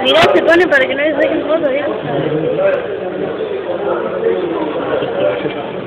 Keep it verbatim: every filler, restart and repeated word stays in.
Mirá, se pone para que no le saquen fotos, ¿eh?